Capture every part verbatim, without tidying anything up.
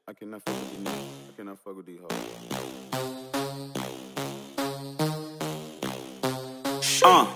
I cannot fuck with these niggas. I cannot fuck with these hoes. Uh.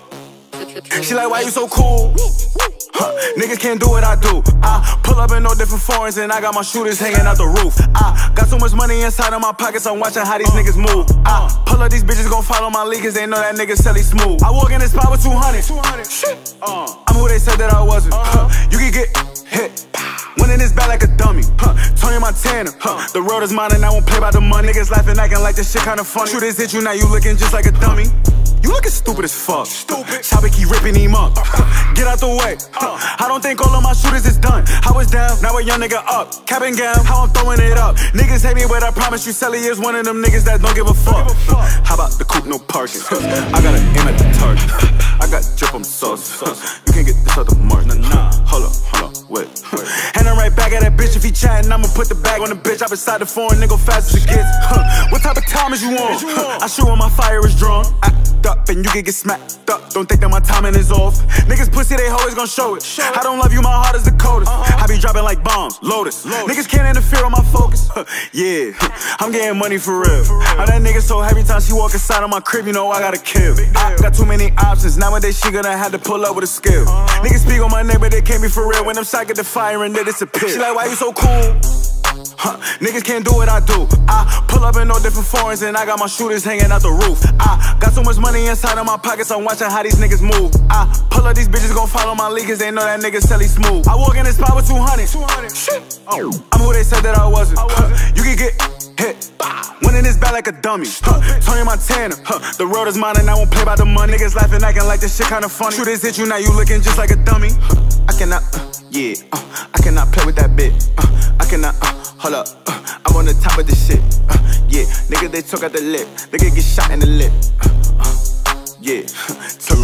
She like, why you so cool? Huh. Niggas can't do what I do. I pull up in no different foreigns and I got my shooters hanging out the roof. I got so much money inside of my pockets, I'm watching how these niggas move. I pull up, these bitches gon' follow my lead cause they know that nigga Selly smooth. I walk in this spot with two hundred. Shit. Uh. I'm who they said that I wasn't. Huh. You can get hit. Went in this bag like a dummy. Huh. Tony Montana. Huh. The road is mine and I won't play by the money. Niggas laughing, acting like this shit kinda funny. Shooters hit you, now you looking just like a dummy. You looking stupid as fuck. Stupid. Chopper keep ripping him up. Uh, Get out the way. Uh, I don't think all of my shooters is done. I was down, now a young nigga up. Cap and gown, how I'm throwing it up. Niggas hate me, but I promise you, Selly is one of them niggas that don't give a fuck. Uh, how about the coupe, no parking? I gotta aim at the target. I got drip, I'm sauce. You can't get this out the market. Hold up, hold up, wait. And I'm right back at that bitch. If he chatting, I'ma put the bag on the bitch. I beside the foreign nigga fast as it gets. What type of time is you on? I shoot when my fire is drawn. Act up and you can get smacked up. Don't think that my timing is off. Niggas pussy, they always gon' show it. I don't love you, my heart is the coldest. I be dropping like bombs, Lotus. Niggas can't interfere with my focus. Yeah, I'm getting money for real. How that nigga so heavy time she walk inside of my crib, you know I gotta kill. I got too many options, nowadays she gonna have to pull up with a skill. Niggas speak on my name, but they can't be for real. When them shots get the fire and they disappear. She like, why you so cool? Huh. Niggas can't do what I do. I pull up in no different foreigns and I got my shooters hanging out the roof. I got so much money inside of my pockets, I'm watching how these niggas move. I pull up, these bitches gon' follow my lead cause they know that nigga Selly smooth. I walk in this spot with two hundred. Shit. Oh. I'm who they said that I wasn't. I wasn't. Huh. You can get hit. Went in this bag like a dummy. Huh. Tony Montana. Huh. The road is mine and I won't play by the money. Niggas laughing, acting like this shit kinda funny. Shooters hit you, now you looking just like a dummy. Huh. I cannot, uh, yeah, uh, I cannot play with that bit. Uh, I cannot, uh, hold up, uh, I'm on the top of this shit. Uh, yeah, nigga, they took out the lip. Nigga get shot in the lip. Uh, uh, yeah,